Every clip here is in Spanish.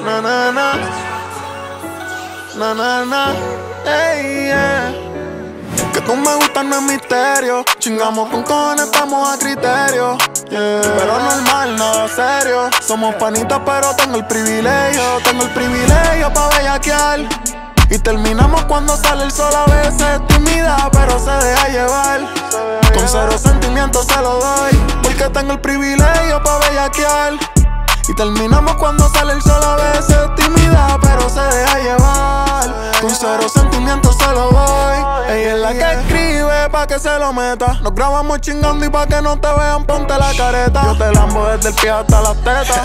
Na na na, na na na, ey, yeah. Que tú me gustas no es misterio. Chingamos con cojones, estamos a criterio, yeah. Pero normal, nada serio. Somos panitas pero tengo el privilegio pa' bellaquear. Y terminamos cuando sale el sol, a veces tímida pero se deja llevar. Con cero sentimientos se lo doy, porque tengo el privilegio pa' bellaquear. Y terminamos cuando sale el sol, a veces tímida pero se deja llevar. Con cero sentimientos se lo doy. Ella es la que escribe pa' que se lo meta. Nos grabamos chingando y pa' que no te vean ponte la careta. Yo te lambo desde el pie hasta las tetas.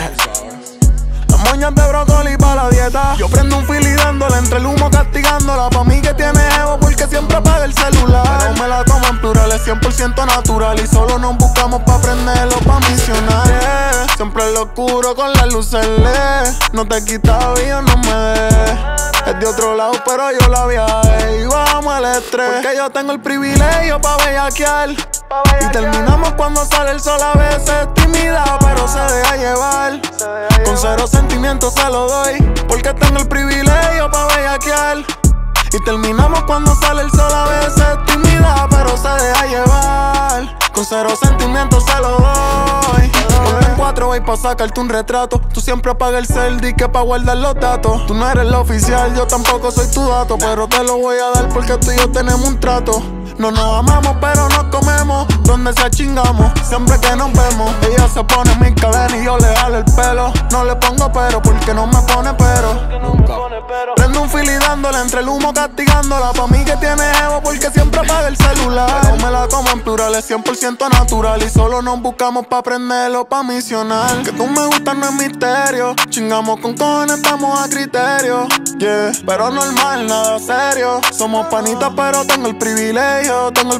Las moñas de brócoli pa' la dieta. Yo prendo un fili dándole entre el humo castigándola. Pa' mí que tiene ego porque siempre apaga el celular. Pero me la como en plural, es 100% natural. Y solo nos buscamos pa' prenderlo, pa' misionar, yeah. Siempre lo oscuro con las luces LED. No te quita vida, no me des. Es de otro lado pero yo la viajé y vamos al estrés. Porque yo tengo el privilegio pa' bellaquear. Y terminamos cuando sale el sol, a veces tímida pero se deja llevar. Con cero sentimientos se lo doy, porque tengo el privilegio pa' bellaquear. Y terminamos cuando sale el sol, a veces tímida pero se deja llevar. Con cero sentimientos se lo doy. Ponte en 4 voy pa' sacarte un retrato. Tú siempre apagas el cel, di que pa' guardar los datos. Tú no eres la oficial, yo tampoco soy tu dato, pero te lo voy a dar porque tú y yo tenemos un trato. No nos amamos pero nos comemos, donde sea chingamos, siempre que nos vemos. Ella se pone mi cadena y yo le jalo el pelo. No le pongo pero porque no me pone pero. Nunca. Prendo un fili dándole entre el humo castigándola. Pa' mí que tiene ego porque siempre apaga el celular. Pero me la como en plural, es 100% natural. Y solo nos buscamos pa' prenderlo, pa' misionar. Que tú me gustas no es misterio. Chingamos con cojones, estamos a criterio, yeah. Pero normal, nada serio. Somos panitas pero tengo el privilegio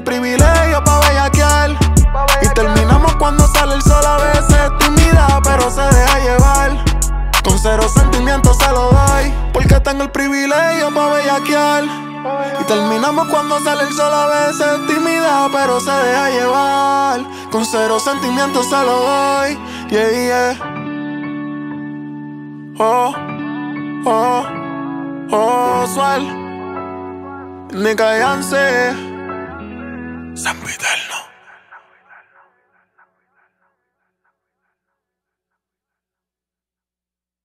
pa' bellaquear. Y terminamos cuando sale el sol, a veces tímida pero se deja llevar. Con cero sentimientos se lo doy, porque tengo el privilegio pa' bellaquear. Y terminamos cuando sale el sol, a veces tímida pero se deja llevar. Con cero sentimientos se lo doy, yeah, yeah. Oh, oh, oh, Sual Nika Yance San Vitelno.